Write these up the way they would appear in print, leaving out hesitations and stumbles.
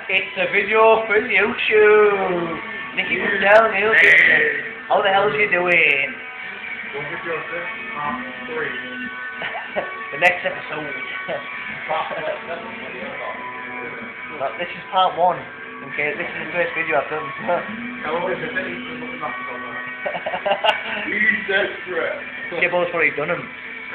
It's a video for YouTube. Nikki bouttell, Neil Kitchen. How the hell is you doing? The next episode. This is part 1. Okay, this is the first video I've done. He's desperate. Gibbo's already done them.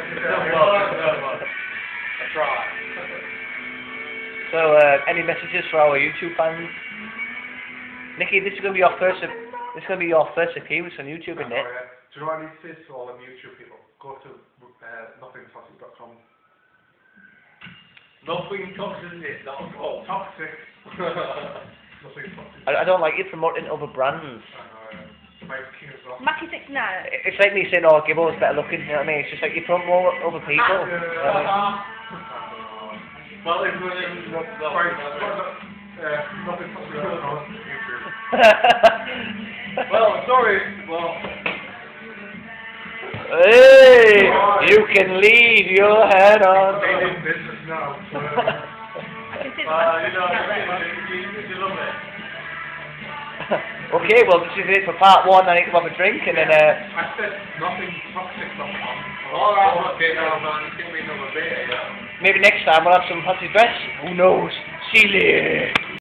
I tried. So, any messages for our YouTube fans? Nikki, this is going to be your first. This is going to be your first appearance on YouTube, isn't it? Do you know what I need to say to all them YouTube people? Go to nothingtoxic.com. Nothing toxic, not all toxic. Nothing toxic. I don't like you promoting other brands. Mackey 69. It's like me saying, "Oh, Gibbo's better looking." You know what I mean? It's just like you promote other people. Well, if nothing toxic.com. Well, sorry. Well. Hey, you can leave your head on. They're in business now. You love it. Okay, well, this is it for part 1. I need to have a drink and then. I said nothingtoxic.com. Alright, okay, now, man. Give me another beer, yeah? Maybe next time we'll have some fancy dress. Who knows? See you later.